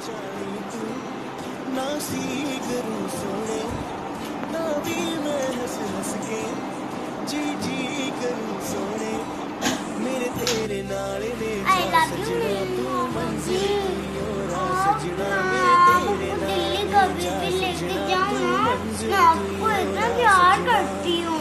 ना सी करूं सोने ना भी मैं हंस हंस के जी जी करूं सोने मेरे तेरे नाल ने जा सजना तू मंजिल कोई और सजना मेरे तेरे नाल ने जा सजना तू मंजिल कोई और सजना।